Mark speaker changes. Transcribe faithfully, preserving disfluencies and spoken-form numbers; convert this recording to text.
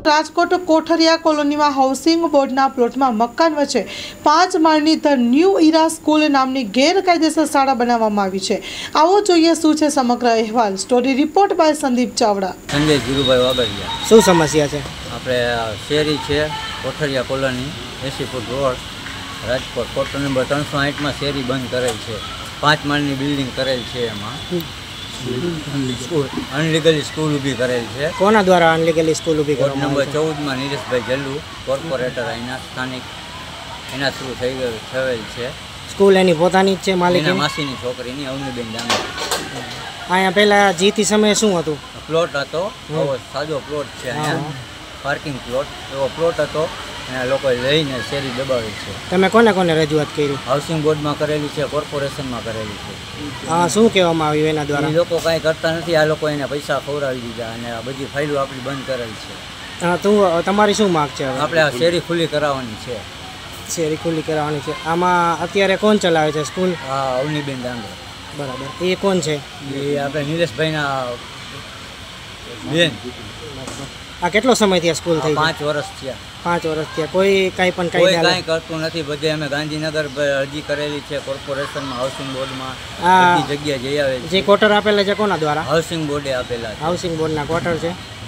Speaker 1: રાજકોટ કોઠરિયા કોલોનીમાં હાઉસિંગ બોર્ડના પ્લોટમાં મકાન વચ્ચે પાંચ માળની ધ ન્યૂ ઇરા સ્કૂલ નામની ગેરકાયદેસર શાળા બનાવવામાં આવી છે। આવો જોઈએ શું છે સમગ્ર અહેવાલ। Story report by Sandeep Chavda.
Speaker 2: Sanjay Dhirubhai Vagadiya.
Speaker 3: શું સમસ્યા છે?
Speaker 2: આપણે શેરી છે કોઠરિયા કોલોની એસી foot road Rajkot court number ત્રણસો આઠમાં શેરી બંધ કરેલ છે। પાંચ માળની બિલ્ડિંગ કરેલ છે। એમાં સ્કૂલ અનલીગલી સ્કૂલ ઊભી કરેલ છે।
Speaker 3: કોના દ્વારા અનલીગલી સ્કૂલ ઊભી
Speaker 2: કોર્ટ
Speaker 3: કરવામાં
Speaker 2: નંબર ચૌદમાં નીરેશભાઈ જલ્લુ કોર્પોરેટર અહીંના સ્થાનિક એના થ્રુ થઈ ગયેલ થયેલ છે।
Speaker 3: સ્કૂલ એની પોતાની જ છે, માલિક
Speaker 2: એના માસીની છોકરીની અવનીબેન ડાંગર।
Speaker 3: અહીંયા પહેલાં જીતી સમયે શું હતું?
Speaker 2: પ્લોટ હતો, એવો સાદો પ્લોટ છે, અહીંયા પાર્કિંગ પ્લોટ એવો પ્લોટ હતો અને લોકો લઈને શેરી દબાવી છે।
Speaker 3: તમે કોને કોને રજૂઆત કરી?
Speaker 2: હાઉસિંગ બોર્ડમાં કરેલી છે, કોર્પોરેશનમાં કરેલી છે।
Speaker 3: હા, શું કહેવામાં આવ્યું એના દ્વારા?
Speaker 2: એ લોકો કાંઈ કરતા નથી, આ લોકો એને પૈસા ખવડાવી દીધા અને આ બધી ફાઇલો આપણી બંધ કરેલ છે।
Speaker 3: હા, તું તમારી શું માગ છે?
Speaker 2: આપણે આ શેરી ખુલ્લી કરાવવાની છે।
Speaker 3: શેરી ખુલ્લી કરાવવાની છે। આમાં અત્યારે કોણ ચલાવે છે સ્કૂલ?
Speaker 2: હા, અવનીબેન ડાંગર।
Speaker 3: બરાબર, એ કોણ છે?
Speaker 2: એ આપણે નિલેશભાઈના બેન।
Speaker 3: આ કેટલો સમય થયા સ્કૂલ થઈ?
Speaker 2: પાંચ વર્ષ થયા।
Speaker 3: પાંચ વર્ષ થયા। કોઈ કાંઈ પણ
Speaker 2: કોઈ
Speaker 3: કાંઈ
Speaker 2: કાંઈ કરતું નથી। બધે અમે ગાંધીનગર અરજી કરેલી છે, કોર્પોરેશનમાં, હાઉસિંગ બોર્ડમાં,
Speaker 3: આ
Speaker 2: બધી જગ્યાએ જઈ આવે
Speaker 3: જે ક્વાર્ટર આપેલા છે કોના દ્વારા?
Speaker 2: હાઉસિંગ બોર્ડે આપેલા છે।
Speaker 3: હાઉસિંગ બોર્ડના ક્વાર્ટર છે।